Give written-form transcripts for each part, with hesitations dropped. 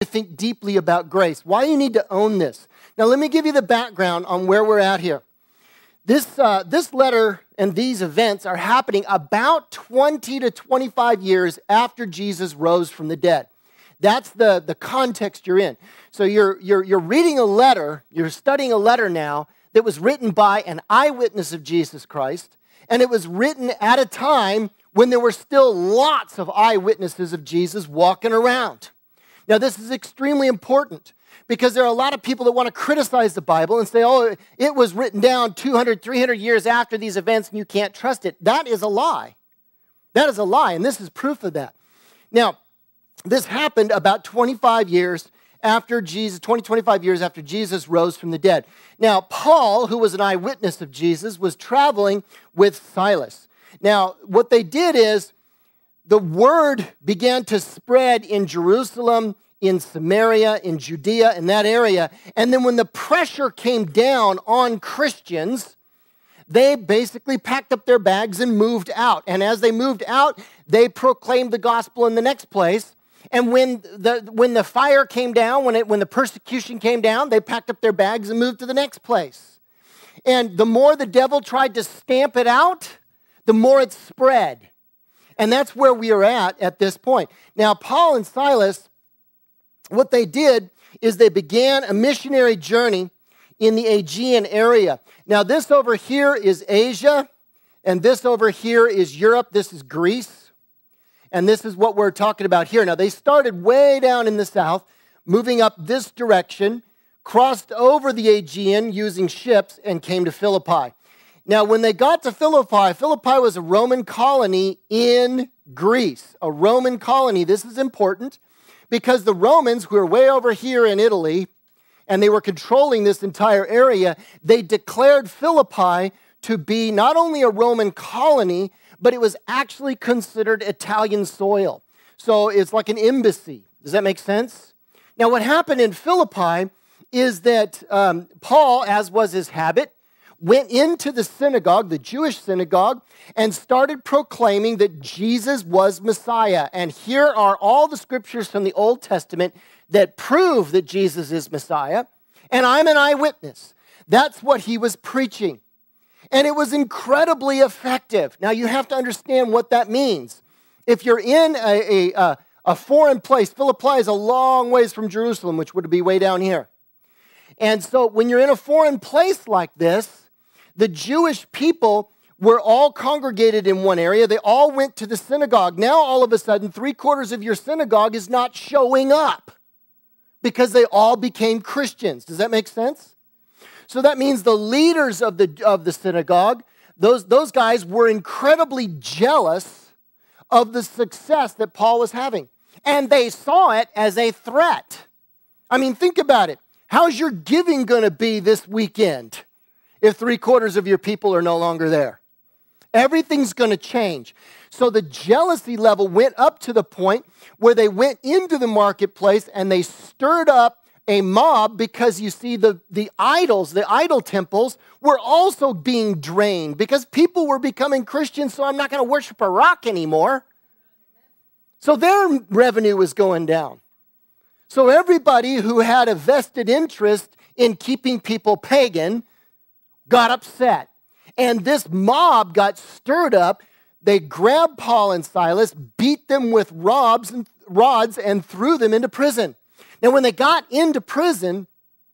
think deeply about grace, why you need to own this. Now, let me give you the background on where we're at here. This letter and these events are happening about 20 to 25 years after Jesus rose from the dead. That's the context you're in. So you're reading a letter, you're studying a letter now that was written by an eyewitness of Jesus Christ, and it was written at a time when there were still lots of eyewitnesses of Jesus walking around. Now, this is extremely important because there are a lot of people that want to criticize the Bible and say, oh, it was written down 200, 300 years after these events and you can't trust it. That is a lie. That is a lie, and this is proof of that. Now, this happened about 25 years after Jesus, 25 years after Jesus rose from the dead. Now, Paul, who was an eyewitness of Jesus, was traveling with Silas. Now, what they did is the word began to spread in Jerusalem, in Samaria, in Judea, in that area. And then when the pressure came down on Christians, they basically packed up their bags and moved out. And as they moved out, they proclaimed the gospel in the next place. And when the fire came down, when the persecution came down, they packed up their bags and moved to the next place. And the more the devil tried to stamp it out, the more it spread. And that's where we are at this point. Now, Paul and Silas, what they did is they began a missionary journey in the Aegean area. Now, this over here is Asia, and this over here is Europe. This is Greece, and this is what we're talking about here. Now, they started way down in the south, moving up this direction, crossed over the Aegean using ships, and came to Philippi. Now, when they got to Philippi, Philippi was a Roman colony in Greece. A Roman colony. This is important because the Romans, who are way over here in Italy, and they were controlling this entire area, they declared Philippi to be not only a Roman colony, but it was actually considered Italian soil. So it's like an embassy. Does that make sense? Now, what happened in Philippi is that Paul, as was his habit, went into the synagogue, the Jewish synagogue, and started proclaiming that Jesus was Messiah. And here are all the scriptures from the Old Testament that prove that Jesus is Messiah. And I'm an eyewitness. That's what he was preaching. And it was incredibly effective. Now, you have to understand what that means. If you're in a foreign place, Philippi is a long ways from Jerusalem, which would be way down here. And so when you're in a foreign place like this, the Jewish people were all congregated in one area. They all went to the synagogue. Now, all of a sudden, 3/4 of your synagogue is not showing up because they all became Christians. Does that make sense? So that means the leaders of the synagogue, those guys were incredibly jealous of the success that Paul was having. And they saw it as a threat. I mean, think about it. How's your giving going to be this weekend if 3/4 of your people are no longer there? Everything's going to change. So the jealousy level went up to the point where they went into the marketplace and they stirred up a mob because you see the idols, the idol temples were also being drained because people were becoming Christians, so I'm not going to worship a rock anymore. So their revenue was going down. So everybody who had a vested interest in keeping people pagan got upset. And this mob got stirred up. They grabbed Paul and Silas, beat them with rods and threw them into prison. Now, when they got into prison,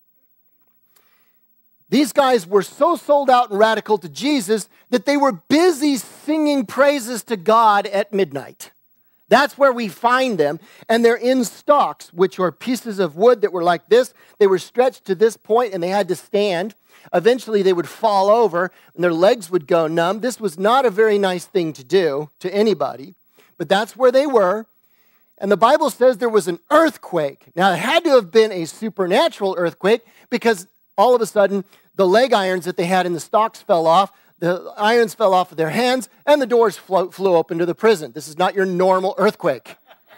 these guys were so sold out and radical to Jesus that they were busy singing praises to God at midnight. That's where we find them. And they're in stocks, which were pieces of wood that were like this. They were stretched to this point and they had to stand. Eventually, they would fall over and their legs would go numb. This was not a very nice thing to do to anybody, but that's where they were. And the Bible says there was an earthquake. Now, it had to have been a supernatural earthquake because all of a sudden, the leg irons that they had in the stocks fell off, the irons fell off of their hands, and the doors flew open to the prison. This is not your normal earthquake.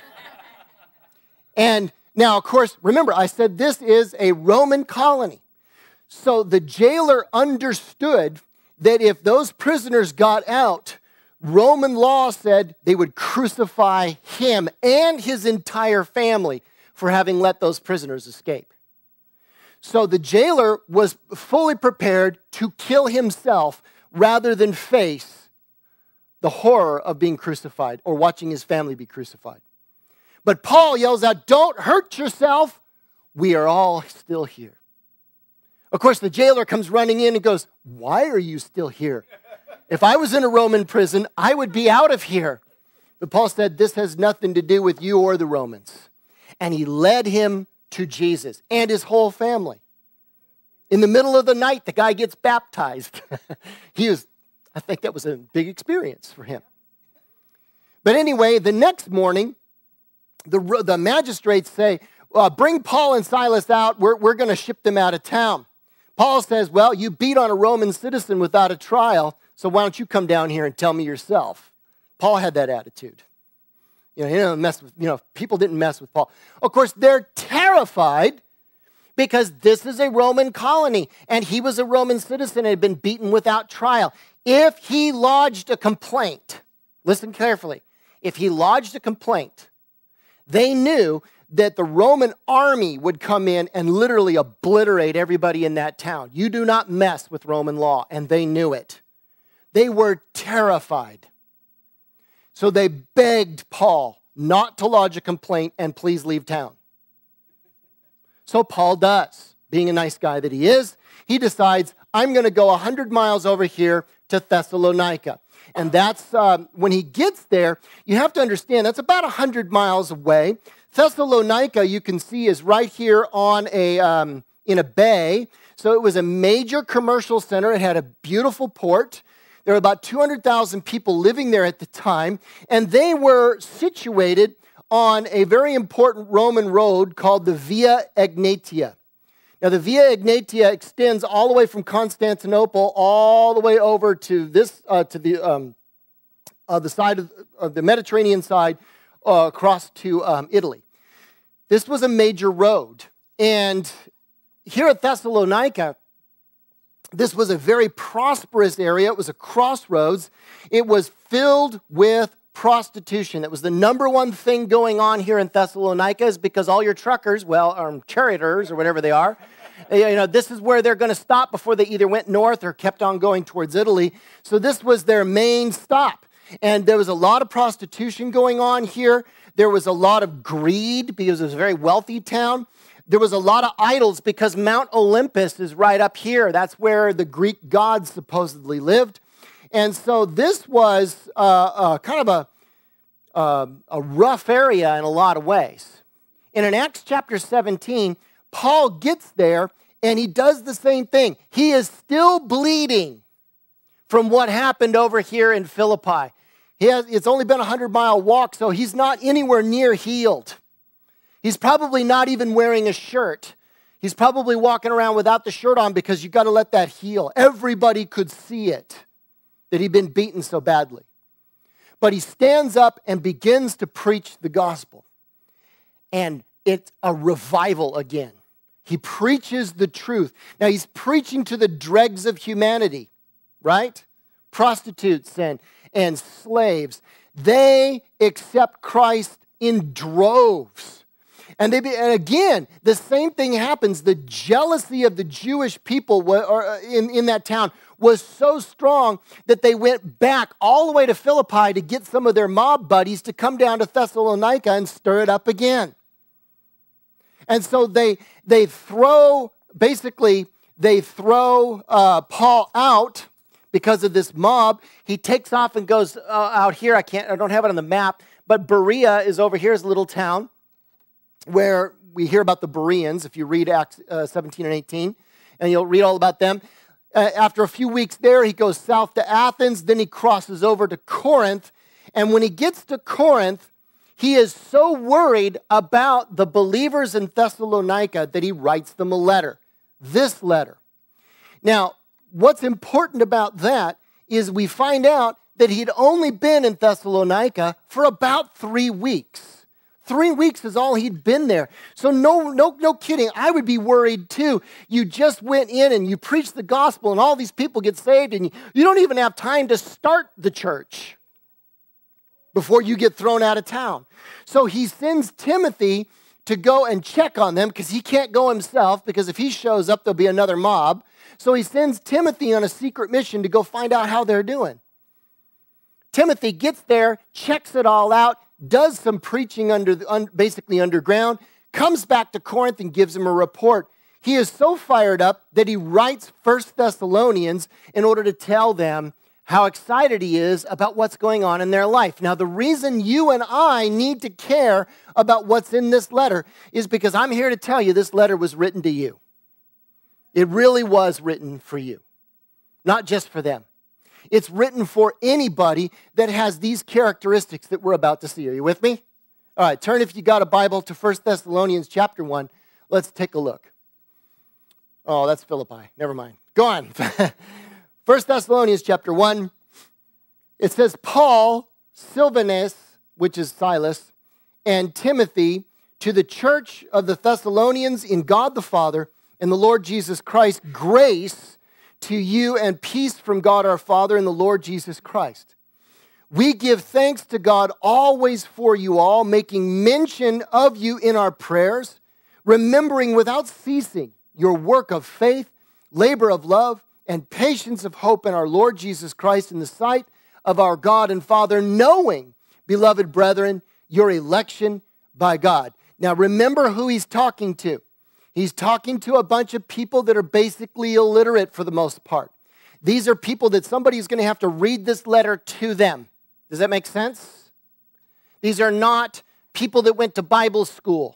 And now, of course, remember, I said this is a Roman colony. So the jailer understood that if those prisoners got out, Roman law said they would crucify him and his entire family for having let those prisoners escape. So the jailer was fully prepared to kill himself rather than face the horror of being crucified or watching his family be crucified. But Paul yells out, "Don't hurt yourself. We are all still here." Of course, the jailer comes running in and goes, "Why are you still here? If I was in a Roman prison, I would be out of here." But Paul said, "This has nothing to do with you or the Romans." And he led him to Jesus and his whole family. In the middle of the night, the guy gets baptized. I think that was a big experience for him. But anyway, the next morning, the magistrates say, "Bring Paul and Silas out. We're going to ship them out of town." Paul says, "Well, you beat on a Roman citizen without a trial, so why don't you come down here and tell me yourself?" Paul had that attitude. He didn't mess with, people didn't mess with Paul. Of course, they're terrified because this is a Roman colony, and he was a Roman citizen and had been beaten without trial. If he lodged a complaint, listen carefully, if he lodged a complaint, they knew that the Roman army would come in and literally obliterate everybody in that town. You do not mess with Roman law, and they knew it. They were terrified. So they begged Paul not to lodge a complaint and please leave town. So Paul does. Being a nice guy that he is, he decides, I'm going to go 100 miles over here to Thessalonica. And that's, when he gets there, you have to understand, that's about 100 miles away. Thessalonica, you can see, is right here on in a bay. So it was a major commercial center. It had a beautiful port. There were about 200,000 people living there at the time, and they were situated on a very important Roman road called the Via Egnatia. Now, the Via Egnatia extends all the way from Constantinople all the way over to this, to the side of the Mediterranean side, across to Italy. This was a major road, and here at Thessalonica, this was a very prosperous area. It was a crossroads. It was filled with prostitution. That was the number one thing going on here in Thessalonica, is because all your truckers, charioteers or whatever they are, this is where they're going to stop before they either went north or kept on going towards Italy. So this was their main stop. And there was a lot of prostitution going on here. There was a lot of greed because it was a very wealthy town. There was a lot of idols because Mount Olympus is right up here. That's where the Greek gods supposedly lived. And so this was kind of a rough area in a lot of ways. And in Acts chapter 17, Paul gets there and he does the same thing. He is still bleeding from what happened over here in Philippi. It's only been a 100-mile walk, so he's not anywhere near healed. He's probably not even wearing a shirt. He's probably walking around without the shirt on because you've got to let that heal. Everybody could see it, that he'd been beaten so badly. But he stands up and begins to preach the gospel. And it's a revival again. He preaches the truth. Now, he's preaching to the dregs of humanity, right? Prostitutes and slaves. They accept Christ in droves. And again, the same thing happens. The jealousy of the Jewish people in that town was so strong that they went back all the way to Philippi to get some of their mob buddies to come down to Thessalonica and stir it up again. And so they throw Paul out because of this mob. He takes off and goes out here. I don't have it on the map, but Berea is over here, is a little town where we hear about the Bereans, if you read Acts 17 and 18, and you'll read all about them. After a few weeks there, he goes south to Athens, then he crosses over to Corinth, and when he gets to Corinth, he is so worried about the believers in Thessalonica that he writes them a letter, this letter. Now, what's important about that is we find out that he'd only been in Thessalonica for about 3 weeks. 3 weeks is all he'd been there. So no kidding. I would be worried too. You just went in and you preached the gospel and all these people get saved and you don't even have time to start the church before you get thrown out of town. So he sends Timothy to go and check on them because he can't go himself, because if he shows up, there'll be another mob. So he sends Timothy on a secret mission to go find out how they're doing. Timothy gets there, checks it all out, does some preaching basically underground, comes back to Corinth and gives him a report. He is so fired up that he writes 1 Thessalonians in order to tell them how excited he is about what's going on in their life. Now, the reason you and I need to care about what's in this letter is because I'm here to tell you this letter was written to you. It really was written for you, not just for them. It's written for anybody that has these characteristics that we're about to see. Are you with me? All right, turn if you got a Bible to 1 Thessalonians chapter 1. Let's take a look. Oh, that's Philippi. Never mind. Go on. 1 Thessalonians chapter 1. It says, Paul, Silvanus, which is Silas, and Timothy, to the church of the Thessalonians in God the Father and the Lord Jesus Christ, grace to you and peace from God our Father and the Lord Jesus Christ. We give thanks to God always for you all, making mention of you in our prayers, remembering without ceasing your work of faith, labor of love, and patience of hope in our Lord Jesus Christ in the sight of our God and Father, knowing, beloved brethren, your election by God. Now remember who he's talking to. He's talking to a bunch of people that are basically illiterate for the most part. These are people that somebody's going to have to read this letter to them. Does that make sense? These are not people that went to Bible school.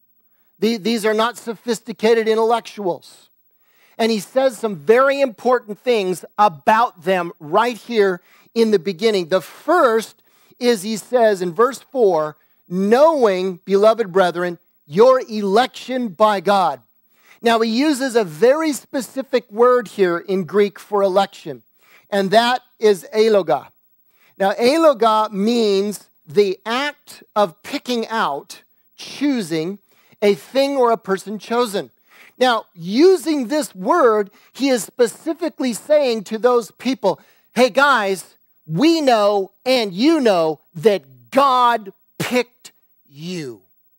These are not sophisticated intellectuals. And he says some very important things about them right here in the beginning. The first is he says in verse 4, knowing, beloved brethren, your election by God. Now he uses a very specific word here in Greek for election, and that is eloga. Now eloga means the act of picking out, choosing a thing or a person chosen. Now, using this word, he is specifically saying to those people, hey guys, we know and you know that God picked you.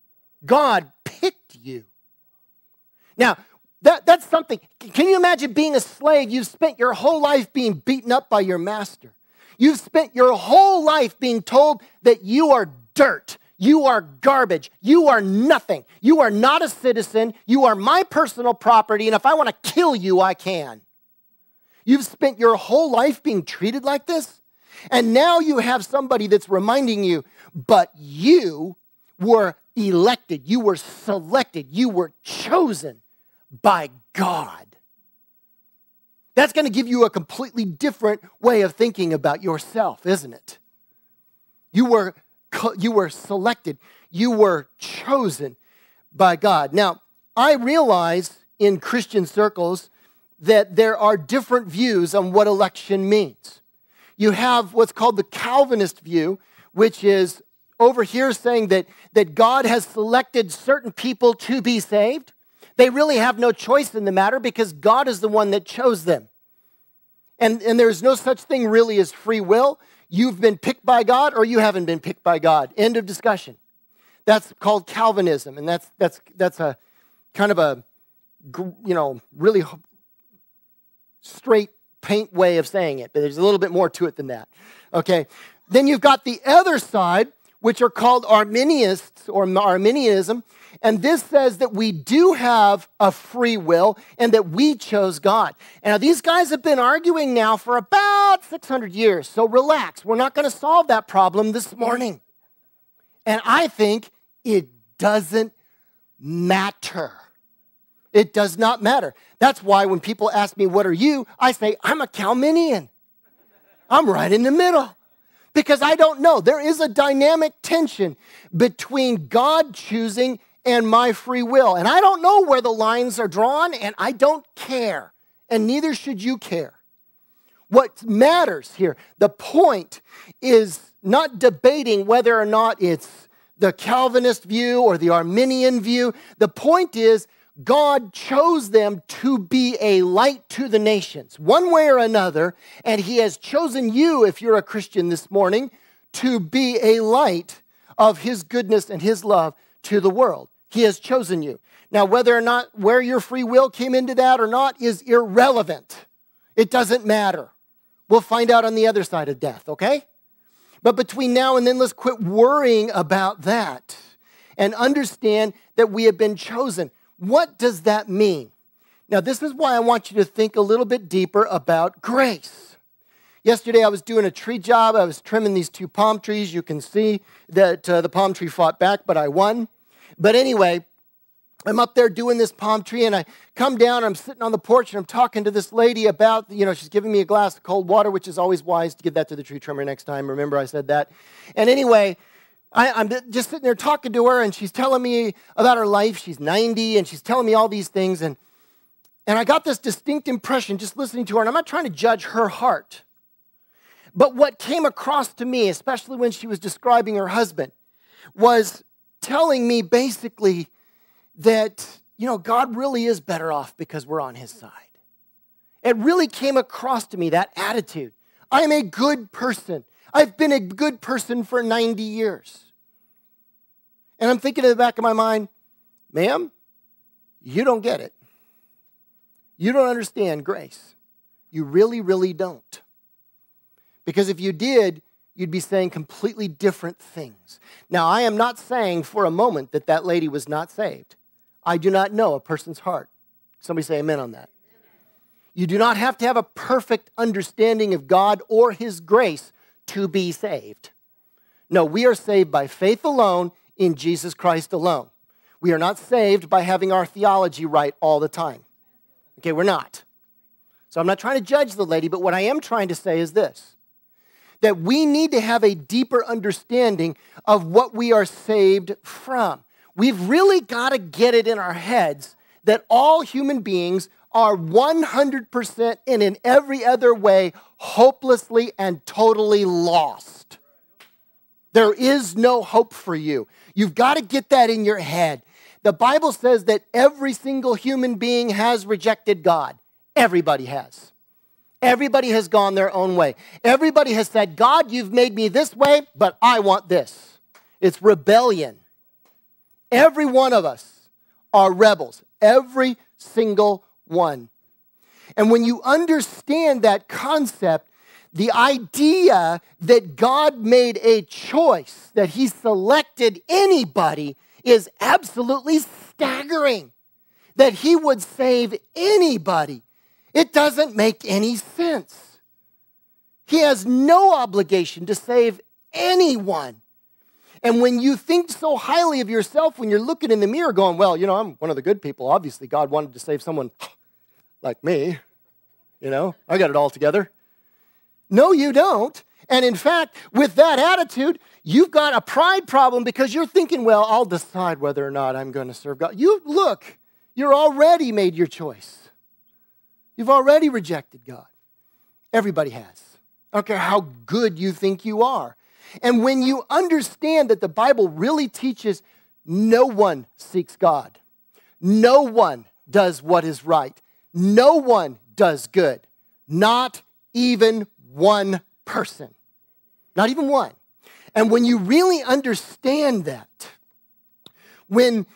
God picked you. Now, that's something. Can you imagine being a slave? You've spent your whole life being beaten up by your master. You've spent your whole life being told that you are dirt. You are garbage. You are nothing. You are not a citizen. You are my personal property, and if I want to kill you, I can. You've spent your whole life being treated like this, and now you have somebody that's reminding you, but you were elected. You were selected. You were chosen by God. That's going to give you a completely different way of thinking about yourself, isn't it? You were selected. You were chosen by God. Now, I realize in Christian circles that there are different views on what election means. You have what's called the Calvinist view, which is over here saying that God has selected certain people to be saved. They really have no choice in the matter because God is the one that chose them. And there's no such thing really as free will. You've been picked by God or you haven't been picked by God. End of discussion. That's called Calvinism, and that's a kind of a, really straight paint way of saying it, but there's a little bit more to it than that. Okay. Then you've got the other side, which are called Arminianists or Arminianism, and this says that we do have a free will and that we chose God. And now these guys have been arguing now for about 600 years, so relax. We're not going to solve that problem this morning. And I think it doesn't matter. It does not matter. That's why when people ask me, what are you? I say, I'm a Calminian. I'm right in the middle. Because I don't know. There is a dynamic tension between God choosing and my free will. And I don't know where the lines are drawn, and I don't care. And neither should you care. What matters here, the point is not debating whether or not it's the Calvinist view or the Arminian view. The point is God chose them to be a light to the nations, one way or another, and He has chosen you, if you're a Christian this morning, to be a light of His goodness and His love to the world. He has chosen you. Now, whether or not where your free will came into that or not is irrelevant. It doesn't matter. We'll find out on the other side of death, okay? But between now and then, let's quit worrying about that and understand that we have been chosen. What does that mean? Now, this is why I want you to think a little bit deeper about grace. Yesterday, I was doing a tree job. I was trimming these 2 palm trees. You can see that the palm tree fought back, but I won. But anyway, I'm up there doing this palm tree, and I come down, I'm sitting on the porch, and I'm talking to this lady about, she's giving me a glass of cold water, which is always wise to give that to the tree trimmer next time. Remember I said that? And anyway, I'm just sitting there talking to her, and she's telling me about her life. She's 90, and she's telling me all these things, and I got this distinct impression just listening to her, and I'm not trying to judge her heart. But what came across to me, especially when she was describing her husband, was telling me basically that, God really is better off because we're on his side. It really came across to me, that attitude. I'm a good person. I've been a good person for 90 years. And I'm thinking in the back of my mind, ma'am, you don't get it. You don't understand grace. You really, really don't. Because if you did, you'd be saying completely different things. Now, I am not saying for a moment that that lady was not saved. I do not know a person's heart. Somebody say amen on that. You do not have to have a perfect understanding of God or his grace to be saved. No, we are saved by faith alone in Jesus Christ alone. We are not saved by having our theology right all the time. Okay, we're not. So I'm not trying to judge the lady, but what I am trying to say is this, that we need to have a deeper understanding of what we are saved from. We've really got to get it in our heads that all human beings are 100% and in every other way hopelessly and totally lost. There is no hope for you. You've got to get that in your head. The Bible says that every single human being has rejected God. Everybody has. Everybody has gone their own way. Everybody has said, God, you've made me this way, but I want this. It's rebellion. Every one of us are rebels. Every single one. And when you understand that concept, the idea that God made a choice, that he selected anybody, is absolutely staggering. That he would save anybody. It doesn't make any sense. He has no obligation to save anyone. And when you think so highly of yourself, when you're looking in the mirror going, well, I'm one of the good people. Obviously, God wanted to save someone like me. I got it all together. No, you don't. And in fact, with that attitude, you've got a pride problem because you're thinking, well, I'll decide whether or not I'm going to serve God. You're already made your choice. You've already rejected God. Everybody has. I don't care how good you think you are. And when you understand that the Bible really teaches no one seeks God. No one does what is right. No one does good. Not even one person. Not even one. And when you really understand that, when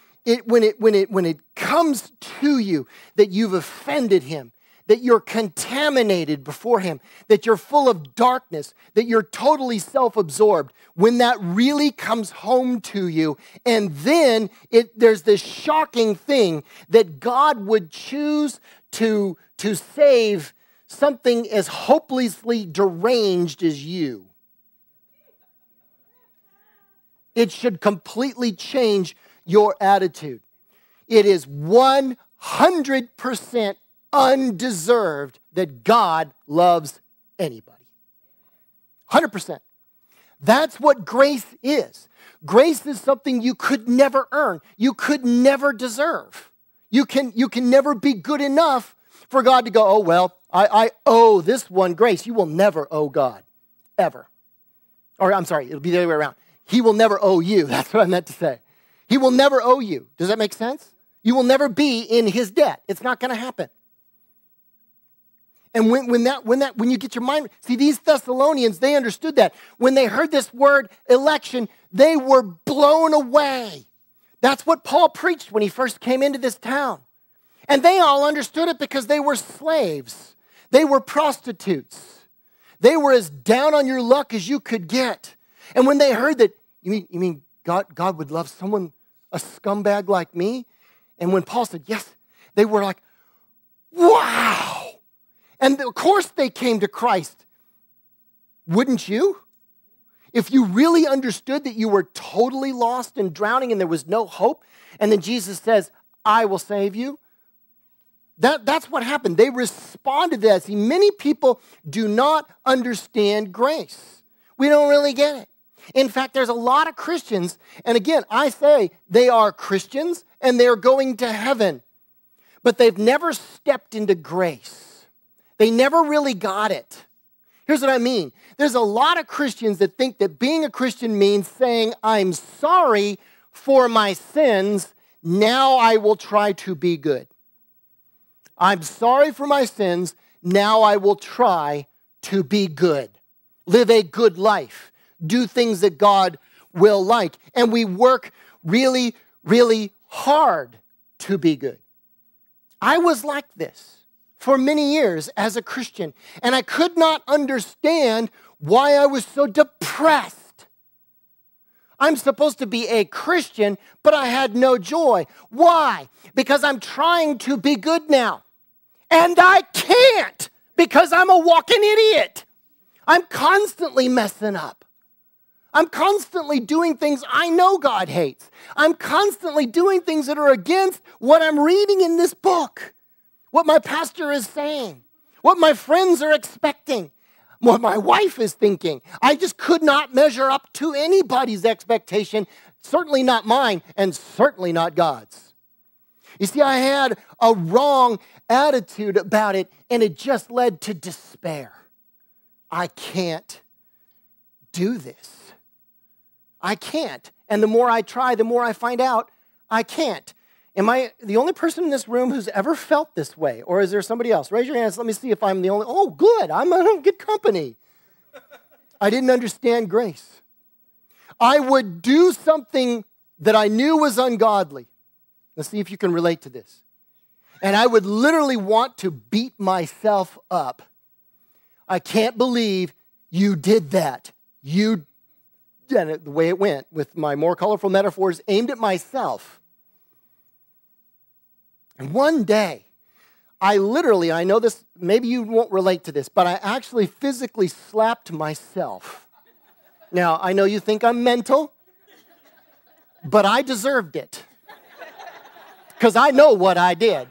it comes to you that you've offended him, that you're contaminated before him, that you're full of darkness, that you're totally self-absorbed, when that really comes home to you, and then there's this shocking thing that God would choose to save something as hopelessly deranged as you. It should completely change your attitude. It is 100% undeserved that God loves anybody. 100%. That's what grace is. Grace is something you could never earn. You could never deserve. You can never be good enough for God to go, oh, well, I owe this one grace. You will never owe God, ever. Or I'm sorry, it'll be the other way around. He will never owe you. That's what I meant to say. He will never owe you. Does that make sense? You will never be in his debt. It's not going to happen. And when you get your mind, see, these Thessalonians, they understood that. When they heard this word election, they were blown away. That's what Paul preached when he first came into this town. And they all understood it because they were slaves. They were prostitutes. They were as down on your luck as you could get. And when they heard that, you mean God would love someone, a scumbag like me? And when Paul said yes, they were like, wow. And of course they came to Christ. Wouldn't you? If you really understood that you were totally lost and drowning and there was no hope, and then Jesus says, I will save you. That's what happened. They responded to that. See, many people do not understand grace. We don't really get it. In fact, there's a lot of Christians, and again, I say they are Christians and they're going to heaven, but they've never stepped into grace. They never really got it. Here's what I mean. There's a lot of Christians that think that being a Christian means saying, I'm sorry for my sins, now I will try to be good. I'm sorry for my sins, now I will try to be good. Live a good life. Do things that God will like. And we work really, really hard to be good. I was like this for many years as a Christian, and I could not understand why I was so depressed. I'm supposed to be a Christian, but I had no joy. Why? Because I'm trying to be good now. And I can't because I'm a walking idiot. I'm constantly messing up. I'm constantly doing things I know God hates. I'm constantly doing things that are against what I'm reading in this book, what my pastor is saying, what my friends are expecting, what my wife is thinking. I just could not measure up to anybody's expectation, certainly not mine, and certainly not God's. You see, I had a wrong attitude about it, and it just led to despair. I can't do this. I can't. And the more I try, the more I find out I can't. Am I the only person in this room who's ever felt this way? Or is there somebody else? Raise your hands. Let me see if I'm the only. Oh, good. I'm in good company. I didn't understand grace. I would do something that I knew was ungodly. Let's see if you can relate to this. And I would literally want to beat myself up. I can't believe you did that. You did it the way it went with my more colorful metaphors aimed at myself. And one day, I know this, maybe you won't relate to this, but I actually physically slapped myself. Now, I know you think I'm mental, but I deserved it. Because I know what I did.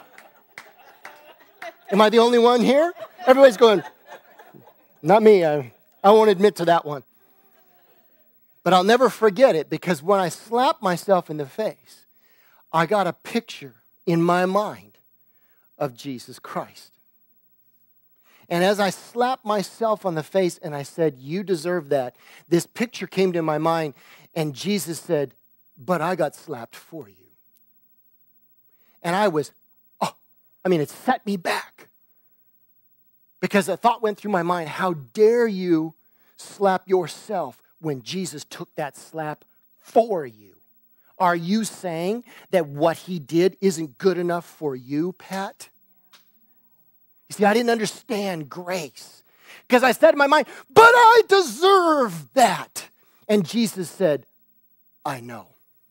Am I the only one here? Everybody's going, not me. I won't admit to that one. But I'll never forget it because when I slapped myself in the face, I got a picture in my mind of Jesus Christ. And as I slapped myself on the face and I said, you deserve that, this picture came to my mind and Jesus said, but I got slapped for you. And it set me back. Because a thought went through my mind, how dare you slap yourself when Jesus took that slap for you? Are you saying that what he did isn't good enough for you, Pat? You see, I didn't understand grace. Because I said in my mind, but I deserve that. And Jesus said, I know.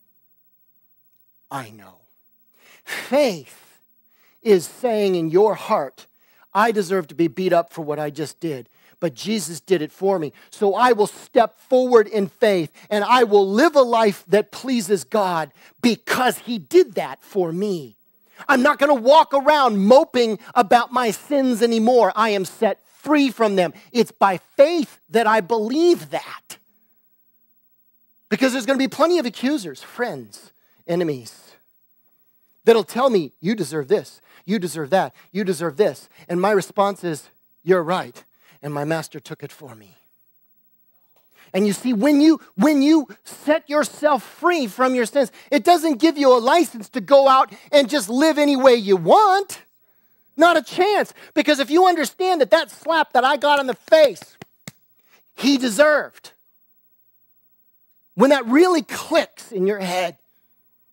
I know. Faith is saying in your heart, I deserve to be beat up for what I just did, but Jesus did it for me. So I will step forward in faith and I will live a life that pleases God because he did that for me. I'm not going to walk around moping about my sins anymore. I am set free from them. It's by faith that I believe that. Because there's going to be plenty of accusers, friends, enemies, that'll tell me, you deserve this, you deserve that, you deserve this. And my response is, you're right. And my master took it for me. And you see, when you set yourself free from your sins, it doesn't give you a license to go out and just live any way you want. Not a chance. Because if you understand that slap that I got in the face, he deserved. When that really clicks in your head,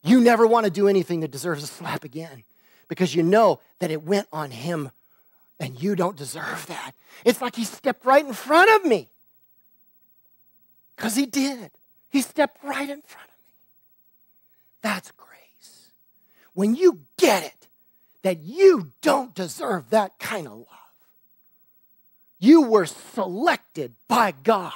You never want to do anything that deserves a slap again because you know that it went on him and you don't deserve that. It's like he stepped right in front of me because he did. He stepped right in front of me. That's grace. When you get it, that you don't deserve that kind of love. You were selected by God.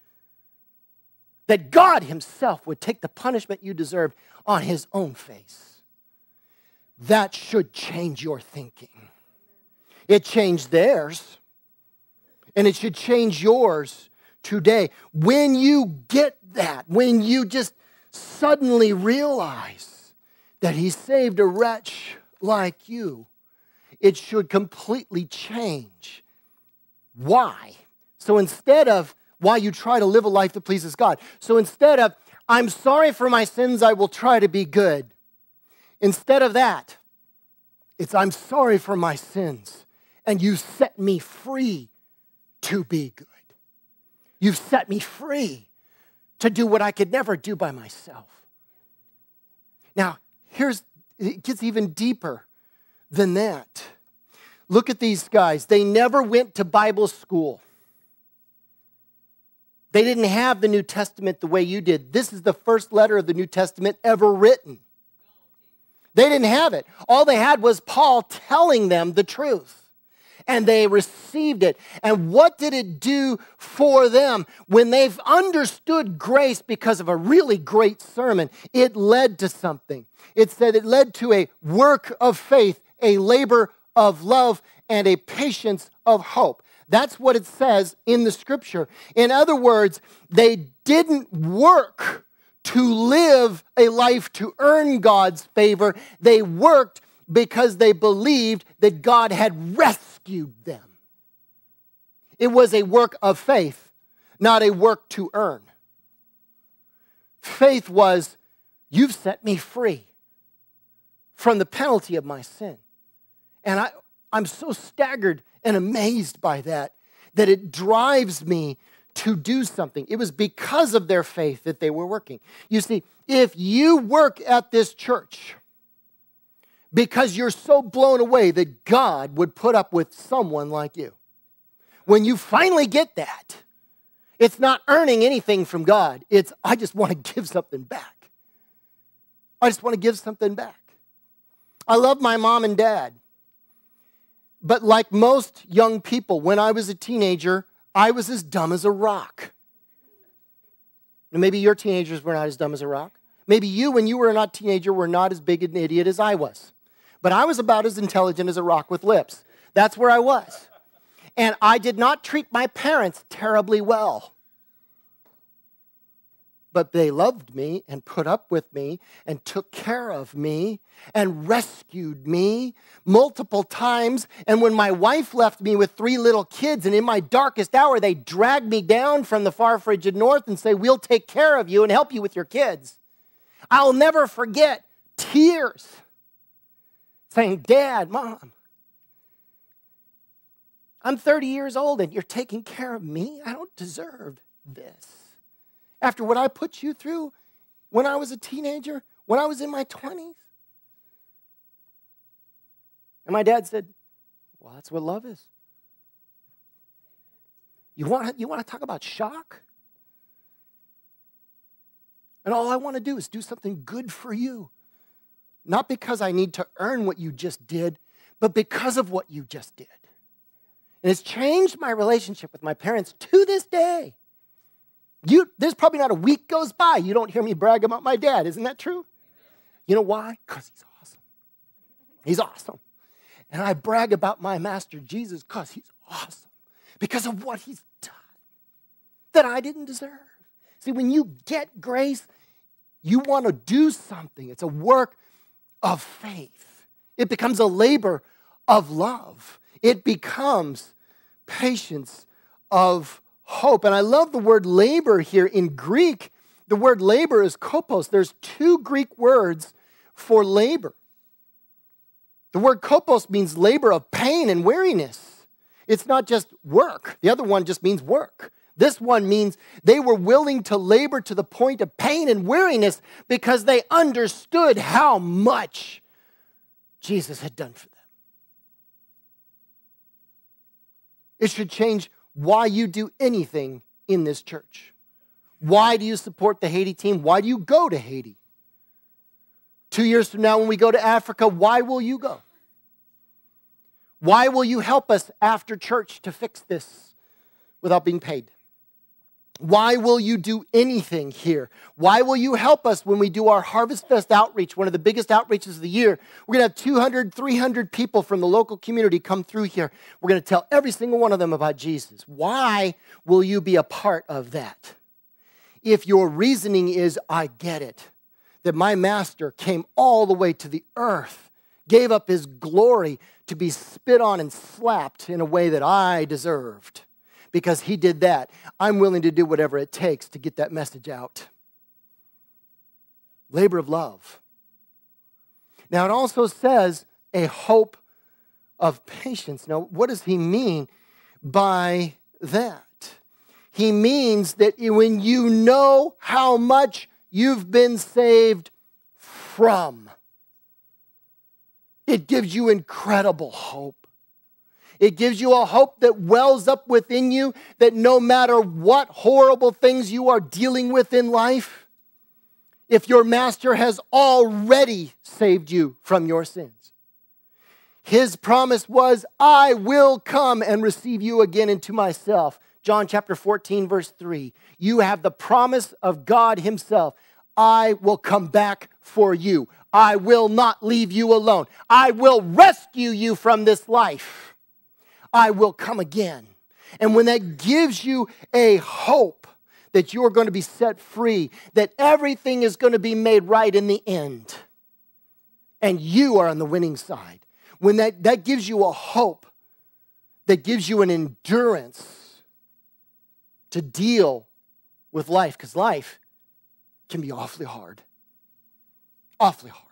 That God himself would take the punishment you deserved on his own face. That should change your thinking. It changed theirs. And it should change yours today. When you get that, when you just suddenly realize that he saved a wretch like you, it should completely change. Why? So instead of why you try to live a life that pleases God. So instead of, I'm sorry for my sins, I will try to be good. Instead of that, it's, I'm sorry for my sins, and you set me free to be good. You've set me free to do what I could never do by myself. Now, it gets even deeper than that. Look at these guys. They never went to Bible school. They didn't have the New Testament the way you did. This is the first letter of the New Testament ever written. They didn't have it. All they had was Paul telling them the truth. And they received it. And what did it do for them? When they've understood grace because of a really great sermon, it led to something. It said it led to a work of faith, a labor of love, and a patience of hope. That's what it says in the scripture. In other words, they didn't work to live a life to earn God's favor. They worked because they believed that God had rescued them. It was a work of faith, not a work to earn. Faith was, you've set me free from the penalty of my sin. And I'm so staggered and amazed by that it drives me to do something. It was because of their faith that they were working. You see, if you work at this church because you're so blown away that God would put up with someone like you, when you finally get that, it's not earning anything from God. It's, I just want to give something back. I just want to give something back. I love my mom and dad. But like most young people, when I was a teenager, I was as dumb as a rock. Now, maybe your teenagers were not as dumb as a rock. Maybe you, when you were not a teenager, were not as big an idiot as I was. But I was about as intelligent as a rock with lips. That's where I was. And I did not treat my parents terribly well. But they loved me and put up with me and took care of me and rescued me multiple times. And when my wife left me with 3 little kids, and in my darkest hour, they dragged me down from the far frigid north and say, we'll take care of you and help you with your kids. I'll never forget tears saying, Dad, Mom, I'm 30 years old and you're taking care of me? I don't deserve this. After what I put you through when I was a teenager, when I was in my 20s. And my dad said, well, that's what love is. You want to talk about shock? And all I want to do is do something good for you. Not because I need to earn what you just did, but because of what you just did. And it's changed my relationship with my parents to this day. There's probably not a week goes by you don't hear me brag about my dad. Isn't that true? You know why? Because he's awesome. He's awesome. And I brag about my master Jesus because he's awesome. Because of what he's done that I didn't deserve. See, when you get grace, you want to do something. It's a work of faith. It becomes a labor of love. It becomes patience of hope. And I love the word labor here. In Greek, the word labor is kopos. There's 2 Greek words for labor. The word kopos means labor of pain and weariness. It's not just work. The other one just means work. This one means they were willing to labor to the point of pain and weariness because they understood how much Jesus had done for them. It should change why you do anything in this church. Why do you support the Haiti team? Why do you go to Haiti? 2 years from now when we go to Africa, why will you go? Why will you help us after church to fix this without being paid? Why will you do anything here? Why will you help us when we do our Harvest Fest outreach, one of the biggest outreaches of the year? We're going to have 200, 300 people from the local community come through here. We're going to tell every single one of them about Jesus. Why will you be a part of that? If your reasoning is, I get it, that my master came all the way to the earth, gave up his glory to be spit on and slapped in a way that I deserved. Because he did that, I'm willing to do whatever it takes to get that message out. Labor of love. Now, it also says a hope of patience. Now, what does he mean by that? He means that when you know how much you've been saved from, it gives you incredible hope. It gives you a hope that wells up within you that no matter what horrible things you are dealing with in life, if your master has already saved you from your sins, his promise was, I will come and receive you again into myself. John chapter 14, verse 3. You have the promise of God himself. I will come back for you. I will not leave you alone. I will rescue you from this life. I will come again. And when that gives you a hope that you are going to be set free, that everything is going to be made right in the end, and you are on the winning side, when that gives you a hope, that gives you an endurance to deal with life, because life can be awfully hard. Awfully hard.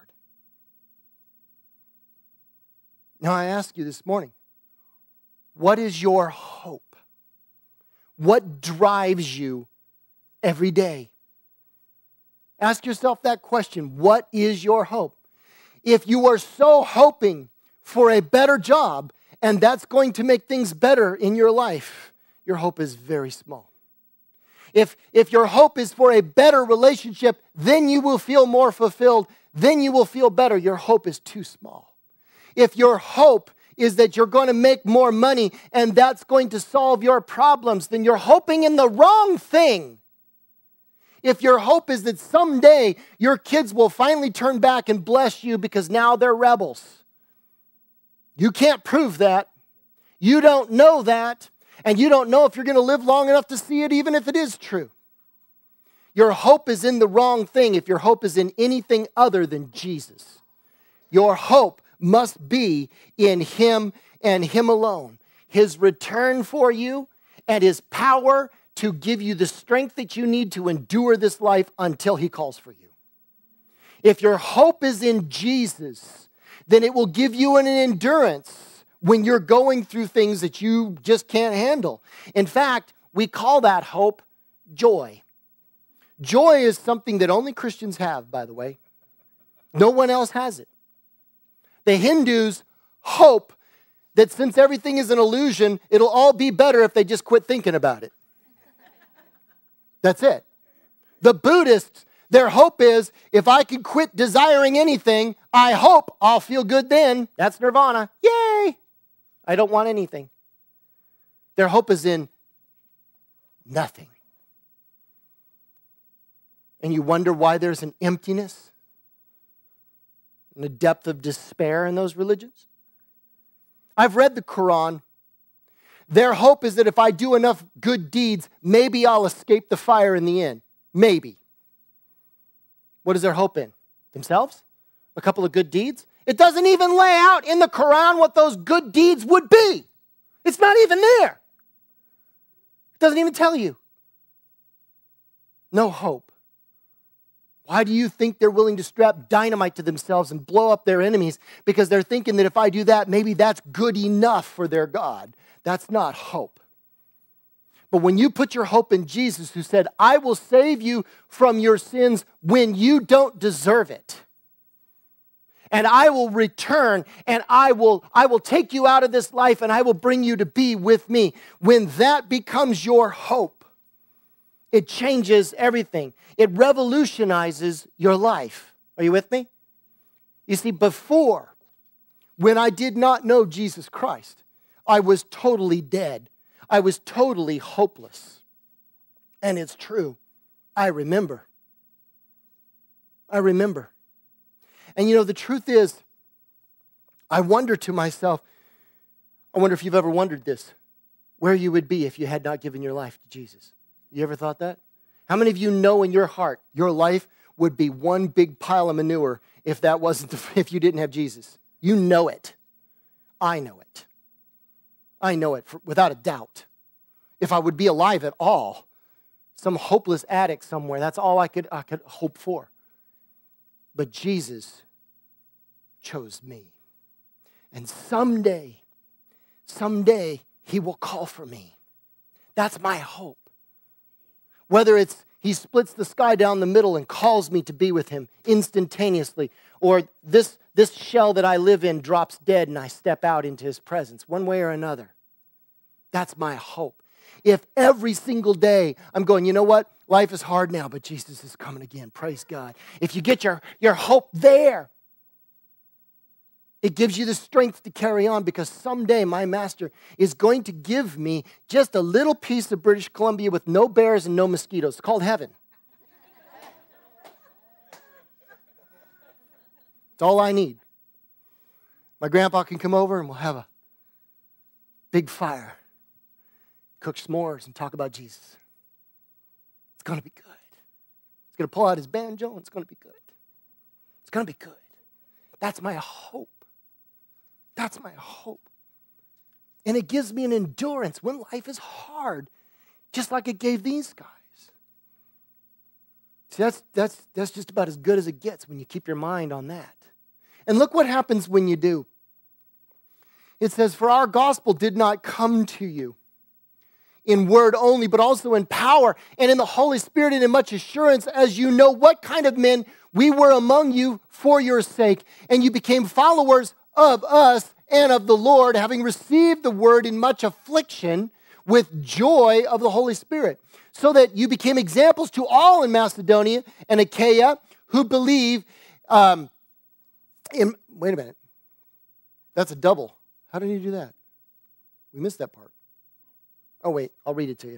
Now I ask you this morning, what is your hope? What drives you every day? Ask yourself that question. What is your hope? If you are so hoping for a better job and that's going to make things better in your life, your hope is very small. If your hope is for a better relationship, then you will feel more fulfilled, then you will feel better. Your hope is too small. If your hope is that you're going to make more money and that's going to solve your problems, then you're hoping in the wrong thing. If your hope is that someday your kids will finally turn back and bless you because now they're rebels, you can't prove that. You don't know that. And you don't know if you're going to live long enough to see it, even if it is true. Your hope is in the wrong thing if your hope is in anything other than Jesus. Your hope must be in him and him alone. His return for you and his power to give you the strength that you need to endure this life until he calls for you. If your hope is in Jesus, then it will give you an endurance when you're going through things that you just can't handle. In fact, we call that hope joy. Joy is something that only Christians have, by the way. No one else has it. The Hindus hope that since everything is an illusion, it'll all be better if they just quit thinking about it. That's it. The Buddhists, their hope is, if I can quit desiring anything, I hope I'll feel good then. That's nirvana. Yay! I don't want anything. Their hope is in nothing. And you wonder why there's an emptiness and a depth of despair in those religions? I've read the Quran. Their hope is that if I do enough good deeds, maybe I'll escape the fire in the end. Maybe. What is their hope in? Themselves? A couple of good deeds? It doesn't even lay out in the Quran what those good deeds would be. It's not even there. It doesn't even tell you. No hope. Why do you think they're willing to strap dynamite to themselves and blow up their enemies? Because they're thinking that if I do that, maybe that's good enough for their God. That's not hope. But when you put your hope in Jesus, who said, I will save you from your sins when you don't deserve it, and I will return, and I will take you out of this life, and I will bring you to be with me. When that becomes your hope, it changes everything. It revolutionizes your life. Are you with me? You see, before, when I did not know Jesus Christ, I was totally dead. I was totally hopeless. And it's true. I remember. And you know, the truth is, I wonder to myself, I wonder if you've ever wondered this, where you would be if you had not given your life to Jesus. You ever thought that? How many of you know in your heart your life would be one big pile of manure if if you didn't have Jesus? You know it. I know it. I know it without a doubt. If I would be alive at all, some hopeless addict somewhere, that's all I could hope for. But Jesus chose me. And someday, he will call for me. That's my hope. Whether it's he splits the sky down the middle and calls me to be with him instantaneously, or this shell that I live in drops dead and I step out into his presence, one way or another. That's my hope. If every single day I'm going, you know what? Life is hard now, but Jesus is coming again. Praise God. If you get your hope there, it gives you the strength to carry on, because someday my master is going to give me just a little piece of British Columbia with no bears and no mosquitoes. It's called heaven. It's all I need. My grandpa can come over and we'll have a big fire, cook s'mores and talk about Jesus. It's going to be good. He's going to pull out his banjo and it's going to be good. It's going to be good. That's my hope. That's my hope. And it gives me an endurance when life is hard, just like it gave these guys. See, that's just about as good as it gets when you keep your mind on that. And look what happens when you do. It says, for our gospel did not come to you in word only, but also in power and in the Holy Spirit and in much assurance, as you know what kind of men we were among you for your sake. And you became followers of us and of the Lord, having received the word in much affliction with joy of the Holy Spirit, so that you became examples to all in Macedonia and Achaia who believe wait a minute. That's a double. How did he do that? We missed that part. Oh, wait, I'll read it to you.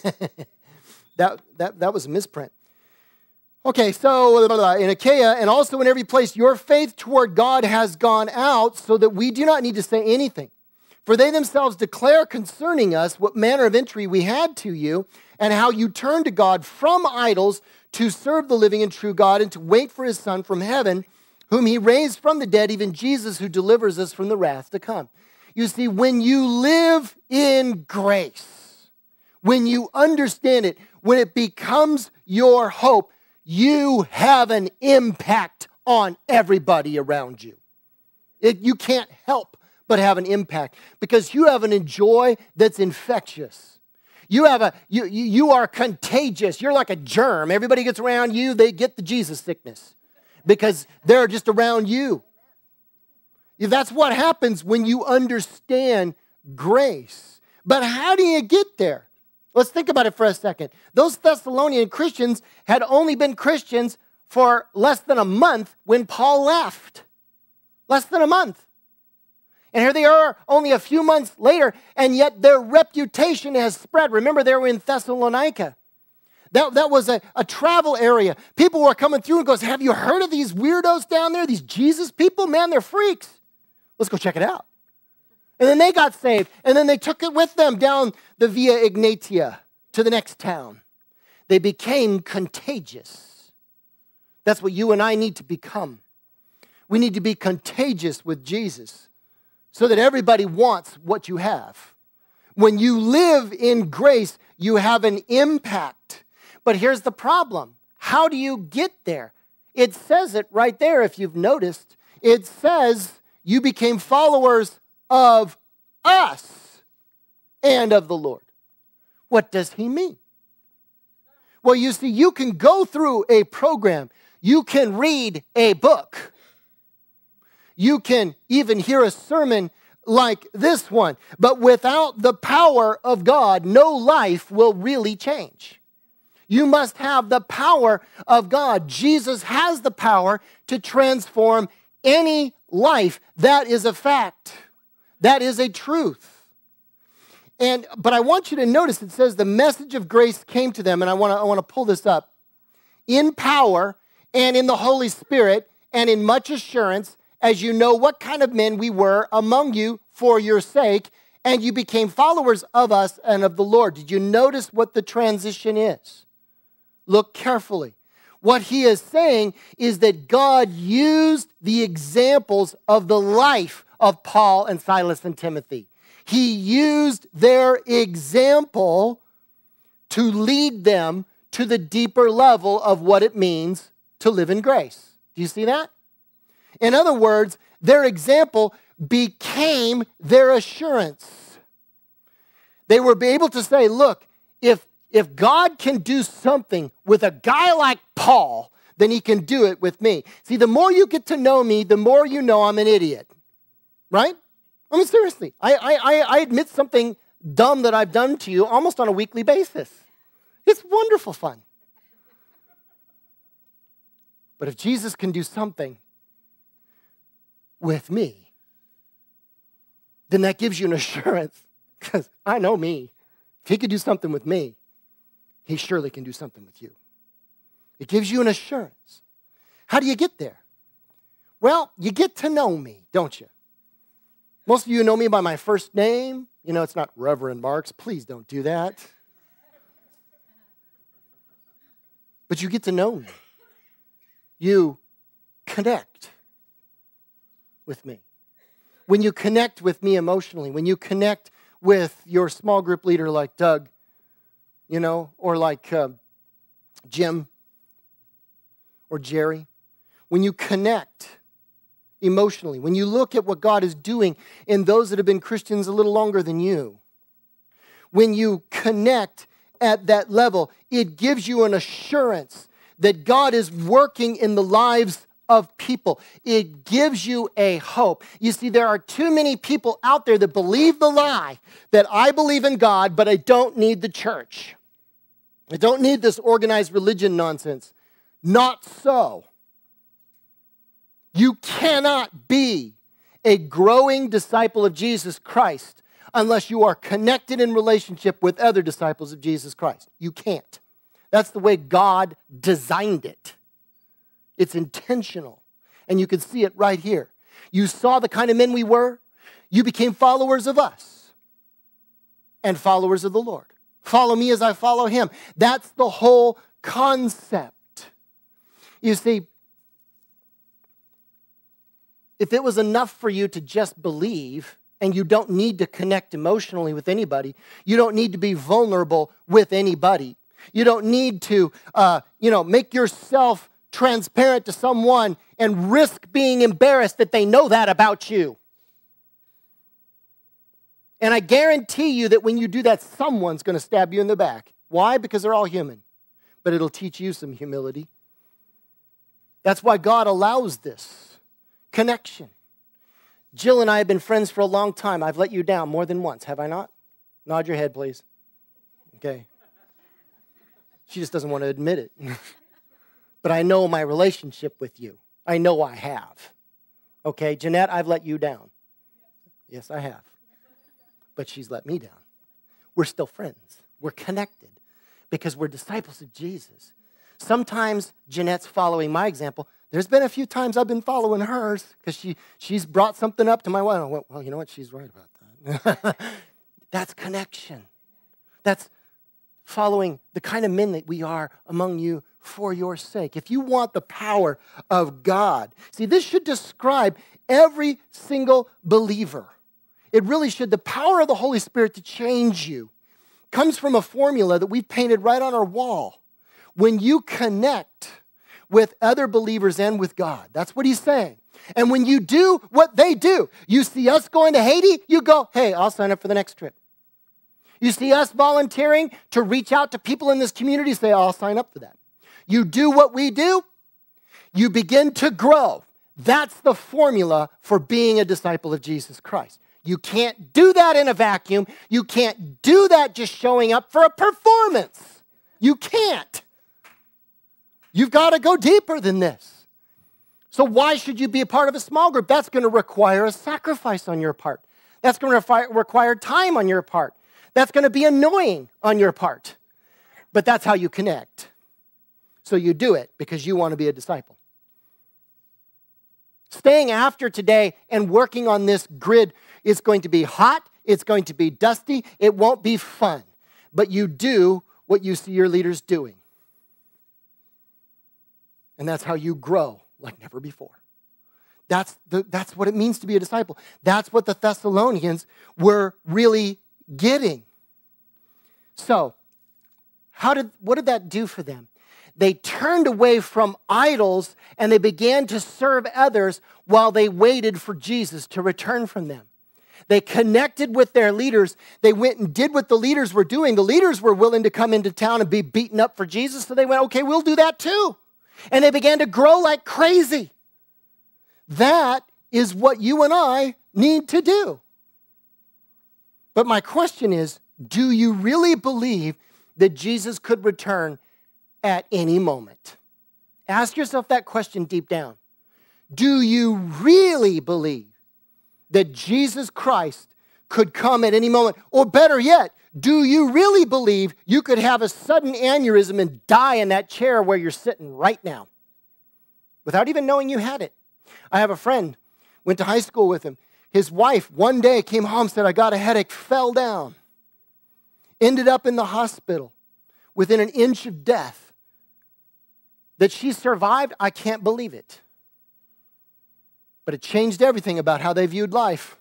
That was a misprint. Okay, so in Achaia and also in every place, your faith toward God has gone out, so that we do not need to say anything. For they themselves declare concerning us what manner of entry we had to you, and how you turned to God from idols to serve the living and true God, and to wait for his Son from heaven, whom he raised from the dead, even Jesus, who delivers us from the wrath to come. You see, when you live in grace, when you understand it, when it becomes your hope, you have an impact on everybody around you. You can't help but have an impact, because you have a joy that's infectious. You are contagious. You're like a germ. Everybody gets around you, they get the Jesus sickness because they're just around you. That's what happens when you understand grace. But how do you get there? Let's think about it for a second. Those Thessalonian Christians had only been Christians for less than a month when Paul left. Less than a month. And here they are only a few months later, and yet their reputation has spread. Remember, they were in Thessalonica. That was a travel area. People were coming through and goes, have you heard of these weirdos down there? These Jesus people? Man, they're freaks. Let's go check it out. And then they got saved. And then they took it with them down the Via Ignatia to the next town. They became contagious. That's what you and I need to become. We need to be contagious with Jesus so that everybody wants what you have. When you live in grace, you have an impact. But here's the problem. How do you get there? It says it right there, if you've noticed. It says you became followers of us and of the Lord. What does he mean? Well, you see, you can go through a program. You can read a book. You can even hear a sermon like this one. But without the power of God, no life will really change. You must have the power of God. Jesus has the power to transform any life. That is a fact. That is a truth. But I want you to notice it says the message of grace came to them, and I want to pull this up. In power and in the Holy Spirit and in much assurance, as you know what kind of men we were among you for your sake, and you became followers of us and of the Lord. Did you notice what the transition is? Look carefully. What he is saying is that God used the examples of the life of Paul and Silas and Timothy. He used their example to lead them to the deeper level of what it means to live in grace. Do you see that? In other words, their example became their assurance. They were able to say, look, if God can do something with a guy like Paul, then he can do it with me. See, the more you get to know me, the more you know I'm an idiot. Right? I mean, seriously, I admit something dumb that I've done to you almost on a weekly basis. It's wonderful fun. But if Jesus can do something with me, then that gives you an assurance, because I know me. If he could do something with me, he surely can do something with you. It gives you an assurance. How do you get there? Well, you get to know me, don't you? Most of you know me by my first name. You know, it's not Reverend Marks. Please don't do that. But you get to know me. You connect with me. When you connect with me emotionally, when you connect with your small group leader like Doug, you know, or like Jim or Jerry, when you connect emotionally, when you look at what God is doing in those that have been Christians a little longer than you, when you connect at that level, it gives you an assurance that God is working in the lives of people. It gives you a hope. You see, there are too many people out there that believe the lie that I believe in God, but I don't need the church. I don't need this organized religion nonsense. Not so. You cannot be a growing disciple of Jesus Christ unless you are connected in relationship with other disciples of Jesus Christ. You can't. That's the way God designed it. It's intentional. And you can see it right here. You saw the kind of men we were. You became followers of us and followers of the Lord. Follow me as I follow him. That's the whole concept. You see, if it was enough for you to just believe, and you don't need to connect emotionally with anybody, you don't need to be vulnerable with anybody, you don't need to, make yourself transparent to someone and risk being embarrassed that they know that about you. And I guarantee you that when you do that, someone's going to stab you in the back. Why? Because they're all human. But it'll teach you some humility. That's why God allows this connection. Jill and I have been friends for a long time. I've let you down more than once, have I not? Nod your head, please. Okay. She just doesn't want to admit it. But I know my relationship with you. I know I have. Okay, Jeanette, I've let you down. Yes, I have. But she's let me down. We're still friends. We're connected because we're disciples of Jesus. Sometimes Jeanette's following my example. There's been a few times I've been following hers because she's brought something up to my wife. Well, you know what? She's right about that. That's connection. That's following the kind of men that we are among you for your sake. If you want the power of God, see, this should describe every single believer. It really should. The power of the Holy Spirit to change you comes from a formula that we've painted right on our wall. When you connect with other believers and with God, that's what he's saying. And when you do what they do, you see us going to Haiti, you go, hey, I'll sign up for the next trip. You see us volunteering to reach out to people in this community, say, I'll sign up for that. You do what we do, you begin to grow. That's the formula for being a disciple of Jesus Christ. You can't do that in a vacuum. You can't do that just showing up for a performance. You can't. You've got to go deeper than this. So why should you be a part of a small group? That's going to require a sacrifice on your part. That's going to require time on your part. That's going to be annoying on your part. But that's how you connect. So you do it because you want to be a disciple. Staying after today and working on this grid is going to be hot. It's going to be dusty. It won't be fun. But you do what you see your leaders doing. And that's how you grow like never before. That's what it means to be a disciple. That's what the Thessalonians were really getting. So, what did that do for them? They turned away from idols and they began to serve others while they waited for Jesus to return from them. They connected with their leaders. They went and did what the leaders were doing. The leaders were willing to come into town and be beaten up for Jesus, so they went, okay, we'll do that too. And they began to grow like crazy. That is what you and I need to do. But my question is, do you really believe that Jesus could return at any moment? Ask yourself that question deep down. Do you really believe that Jesus Christ could come at any moment? Or better yet, do you really believe you could have a sudden aneurysm and die in that chair where you're sitting right now without even knowing you had it? I have a friend, went to high school with him. His wife one day came home, said, I got a headache, fell down, ended up in the hospital within an inch of death. That she survived, I can't believe it. But it changed everything about how they viewed life.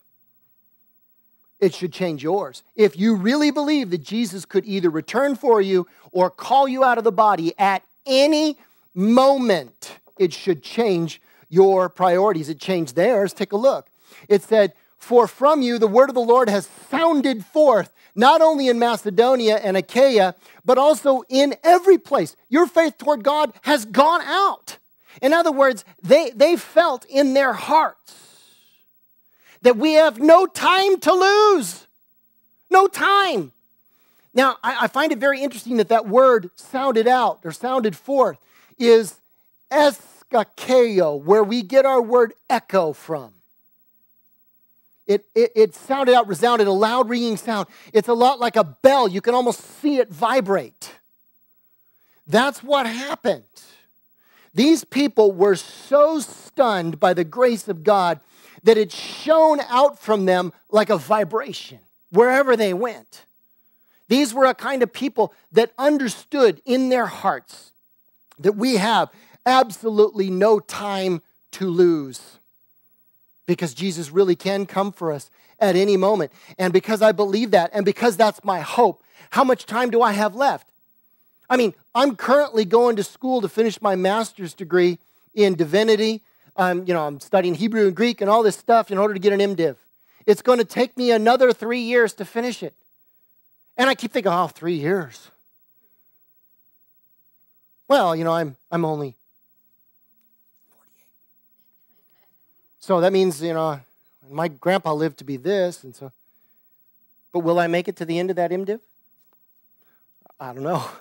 It should change yours. If you really believe that Jesus could either return for you or call you out of the body at any moment, it should change your priorities. It changed theirs. Take a look. It said, for from you the word of the Lord has sounded forth, not only in Macedonia and Achaia, but also in every place. Your faith toward God has gone out. In other words, they felt in their hearts that we have no time to lose. No time. Now, I find it very interesting that word sounded out or sounded forth is eskakeo, where we get our word echo from. It sounded out, resounded, a loud ringing sound. It's a lot like a bell. You can almost see it vibrate. That's what happened. These people were so stunned by the grace of God that it shone out from them like a vibration wherever they went. These were a kind of people that understood in their hearts that we have absolutely no time to lose. Because Jesus really can come for us at any moment. And because I believe that, and because that's my hope, how much time do I have left? I mean, I'm currently going to school to finish my master's degree in divinity. I'm studying Hebrew and Greek and all this stuff in order to get an MDiv. It's going to take me another 3 years to finish it. And I keep thinking, 3 years. Well, I'm only 48. So that means, my grandpa lived to be this, and so. But will I make it to the end of that MDiv? I don't know.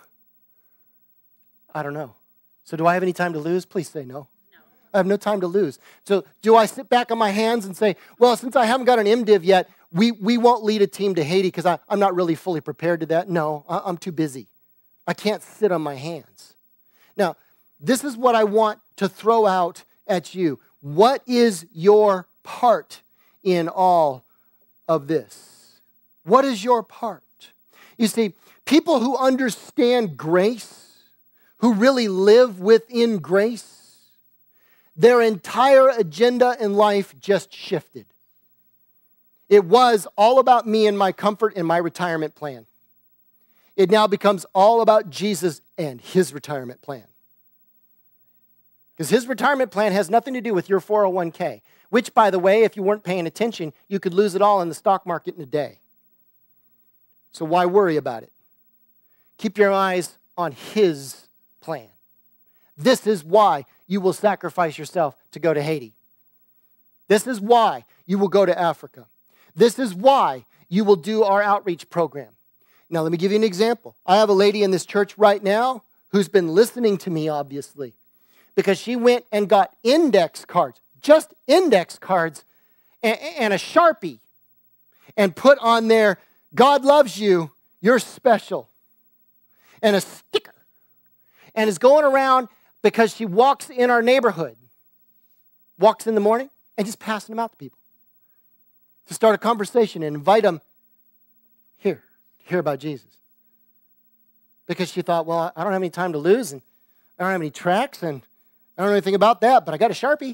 So do I have any time to lose? Please say no. No. I have no time to lose. So do I sit back on my hands and say, well, since I haven't got an MDiv yet, we won't lead a team to Haiti because I'm not really fully prepared to that? No, I'm too busy. I can't sit on my hands. Now, this is what I want to throw out at you. What is your part in all of this? What is your part? You see, people who understand grace, who really live within grace, their entire agenda in life just shifted. It was all about me and my comfort and my retirement plan. It now becomes all about Jesus and his retirement plan. Because his retirement plan has nothing to do with your 401k, which, by the way, if you weren't paying attention, you could lose it all in the stock market in a day. So why worry about it? Keep your eyes on his plan. This is why you will sacrifice yourself to go to Haiti. This is why you will go to Africa. This is why you will do our outreach program. Now, let me give you an example. I have a lady in this church right now who's been listening to me, obviously, because she went and got index cards, just index cards, and a Sharpie, and put on there, God loves you, you're special, and a sticker, and is going around because she walks in our neighborhood, walks in the morning, and just passing them out to people to start a conversation and invite them here to hear about Jesus. Because she thought, well, I don't have any time to lose, and I don't have any tracts, and I don't know anything about that, but I got a Sharpie.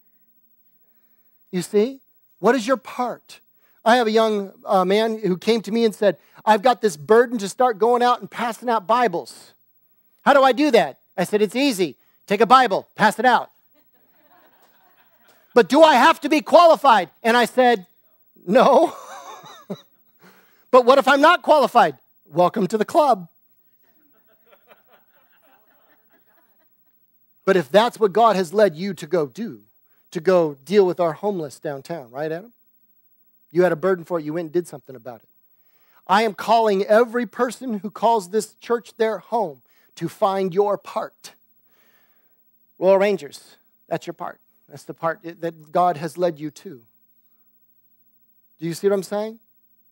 You see? What is your part? I have a young man who came to me and said, I've got this burden to start going out and passing out Bibles. How do I do that? I said, it's easy. Take a Bible, pass it out. But do I have to be qualified? And I said, no. But what if I'm not qualified? Welcome to the club. But if that's what God has led you to go do, to go deal with our homeless downtown, right, Adam? You had a burden for it. You went and did something about it. I am calling every person who calls this church their home to find your part. Royal Rangers, that's your part. That's the part that God has led you to. Do you see what I'm saying?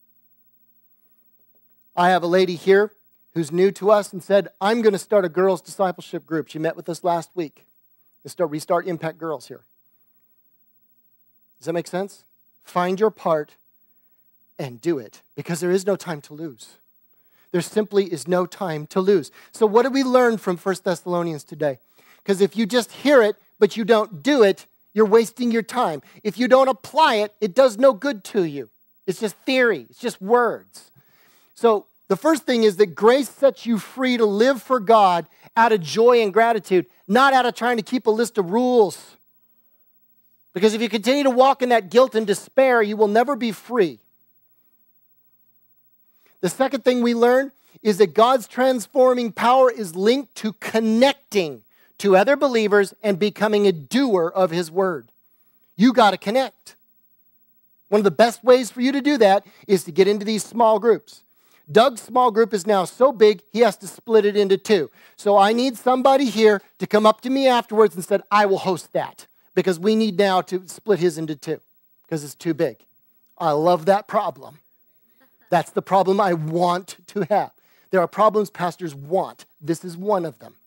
I have a lady here who's new to us and said, I'm going to start a girls' discipleship group. She met with us last week. Restart Impact Girls here. Does that make sense? Find your part and do it, because there is no time to lose. There simply is no time to lose. So what do we learn from 1 Thessalonians today? Because if you just hear it, but you don't do it, you're wasting your time. If you don't apply it, it does no good to you. It's just theory. It's just words. So the first thing is that grace sets you free to live for God out of joy and gratitude, not out of trying to keep a list of rules. Because if you continue to walk in that guilt and despair, you will never be free. The second thing we learn is that God's transforming power is linked to connecting to other believers and becoming a doer of his word. You got to connect. One of the best ways for you to do that is to get into these small groups. Doug's small group is now so big, he has to split it into two. So I need somebody here to come up to me afterwards and said, I will host that, because we need now to split his into two because it's too big. I love that problem. That's the problem I want to have. There are problems pastors want. This is one of them.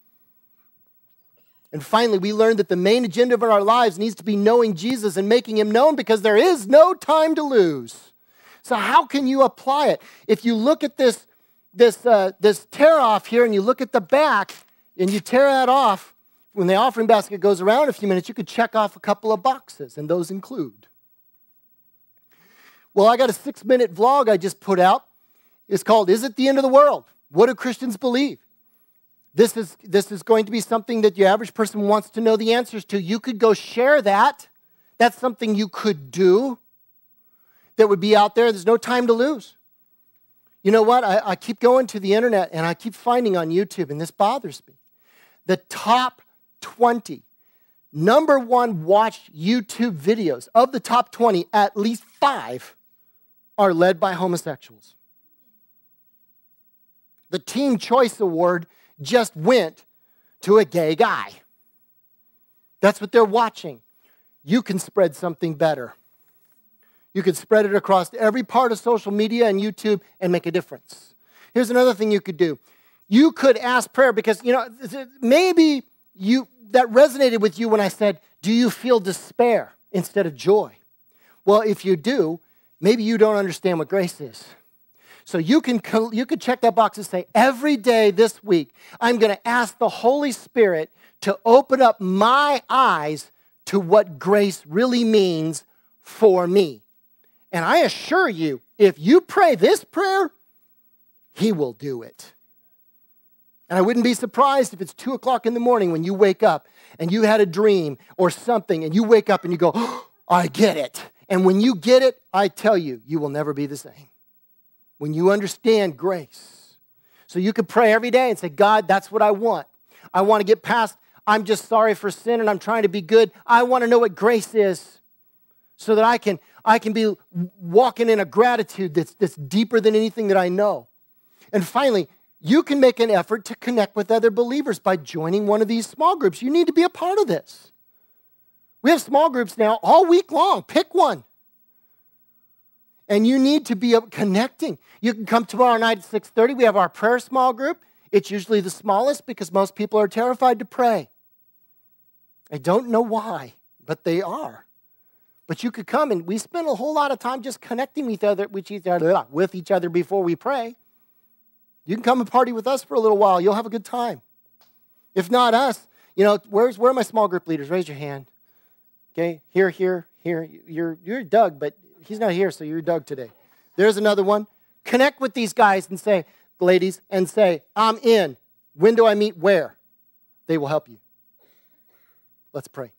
And finally, we learned that the main agenda of our lives needs to be knowing Jesus and making him known, because there is no time to lose. So how can you apply it? If you look at this tear off here and you look at the back and you tear that off, when the offering basket goes around in a few minutes, you could check off a couple of boxes, and those include. Well, I got a 6-minute vlog I just put out. It's called, Is It the End of the World? What do Christians believe? This is going to be something that the average person wants to know the answers to. You could go share that. That's something you could do that would be out there. There's no time to lose. You know what? I keep going to the internet, and I keep finding on YouTube, and this bothers me. The top 20 number one watched YouTube videos, of the top 20, at least 5 are led by homosexuals. The Teen Choice Award just went to a gay guy. That's what they're watching. You can spread something better. You could spread it across every part of social media and YouTube and make a difference. Here's another thing you could do. You could ask prayer, because, maybe that resonated with you when I said, do you feel despair instead of joy? Well, if you do, maybe you don't understand what grace is. So you could check that box and say, every day this week, I'm going to ask the Holy Spirit to open up my eyes to what grace really means for me. And I assure you, if you pray this prayer, he will do it. And I wouldn't be surprised if it's 2 o'clock in the morning when you wake up and you had a dream or something, and you wake up and you go, oh, I get it. And when you get it, I tell you, you will never be the same. when you understand grace. So you could pray every day and say, God, that's what I want. I want to get past, I'm just sorry for sin and I'm trying to be good. I want to know what grace is so that I can be walking in a gratitude that's deeper than anything that I know. And finally, you can make an effort to connect with other believers by joining one of these small groups. You need to be a part of this. We have small groups now all week long. Pick one. And you need to be connecting. You can come tomorrow night at 6:30. We have our prayer small group. It's usually the smallest because most people are terrified to pray. I don't know why, but they are. But you could come, and we spend a whole lot of time just connecting with each other before we pray. You can come and party with us for a little while. You'll have a good time. If not us, where are my small group leaders? Raise your hand. Okay, here. You're Doug, but he's not here, so you're Doug today. There's another one. Connect with these guys and say, ladies, and say, I'm in. When do I meet where? They will help you. Let's pray.